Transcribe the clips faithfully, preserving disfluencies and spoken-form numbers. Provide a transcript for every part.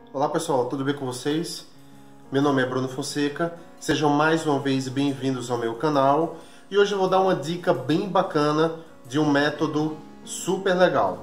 Olá pessoal, tudo bem com vocês? Meu nome é Bruno Fonseca, sejam mais uma vez bem-vindos ao meu canal e hoje eu vou dar uma dica bem bacana de um método super legal.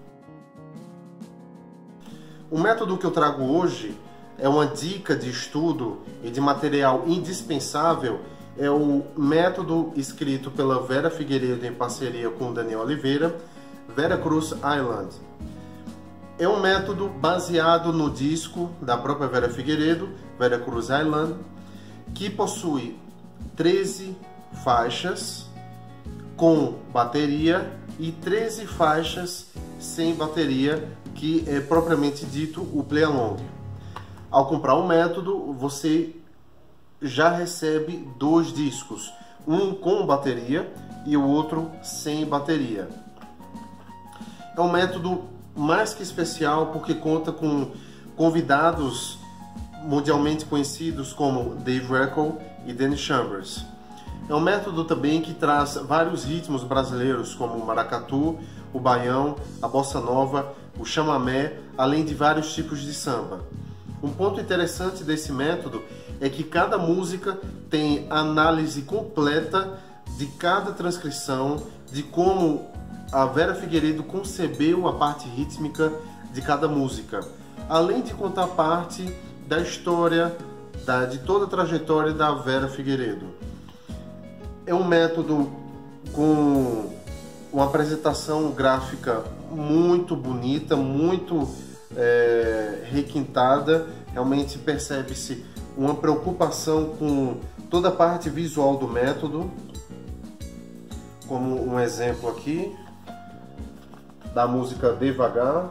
O método que eu trago hoje é uma dica de estudo e de material indispensável, é o método escrito pela Vera Figueiredo em parceria com o Daniel Oliveira, Veracruz Island. É um método baseado no disco da própria Vera Figueiredo, Veracruz Island, que possui treze faixas com bateria e treze faixas sem bateria, que é propriamente dito o play along. Ao comprar o método, você já recebe dois discos, um com bateria e o outro sem bateria. É um método mais que especial porque conta com convidados mundialmente conhecidos como Dave Reckel e Danny Chambers. É um método também que traz vários ritmos brasileiros como o maracatu, o baião, a bossa nova, o chamamé, além de vários tipos de samba. Um ponto interessante desse método é que cada música tem análise completa de cada transcrição, de como a Vera Figueiredo concebeu a parte rítmica de cada música, além de contar parte da história, da, de toda a trajetória da Vera Figueiredo. É um método com uma apresentação gráfica muito bonita, muito é, requintada. Realmente percebe-se uma preocupação com toda a parte visual do método, como um exemplo aqui da música Devagar.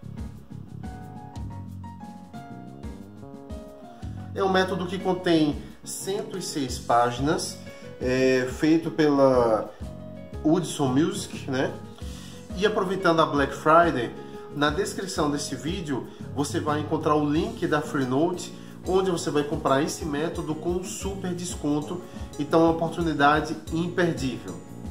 É um método que contém cento e seis páginas, é, feito pela Hudson Music, né? E aproveitando a Black Friday, na descrição desse vídeo você vai encontrar o link da Freenote, onde você vai comprar esse método com um super desconto. Então é uma oportunidade imperdível.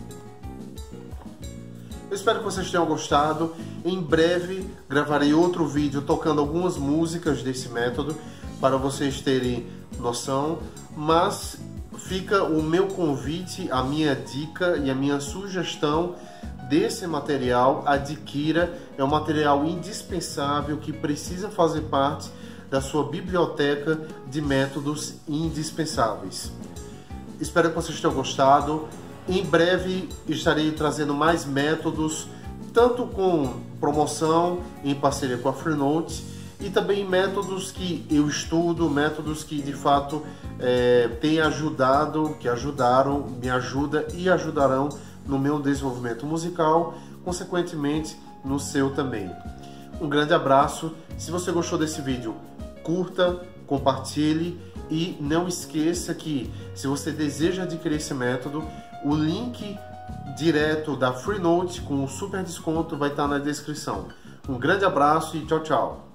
Eu espero que vocês tenham gostado. Em breve gravarei outro vídeo tocando algumas músicas desse método para vocês terem noção, mas fica o meu convite, a minha dica e a minha sugestão desse material. Adquira, é um material indispensável que precisa fazer parte da sua biblioteca de métodos indispensáveis. Espero que vocês tenham gostado. Em breve estarei trazendo mais métodos, tanto com promoção em parceria com a Freenote, e também métodos que eu estudo, métodos que de fato é, têm ajudado, que ajudaram, me ajudam e ajudarão no meu desenvolvimento musical, consequentemente no seu também. Um grande abraço. Se você gostou desse vídeo, curta, compartilhe e não esqueça que, se você deseja adquirir esse método, o link direto da Freenote com o super desconto vai estar na descrição. Um grande abraço e tchau, tchau!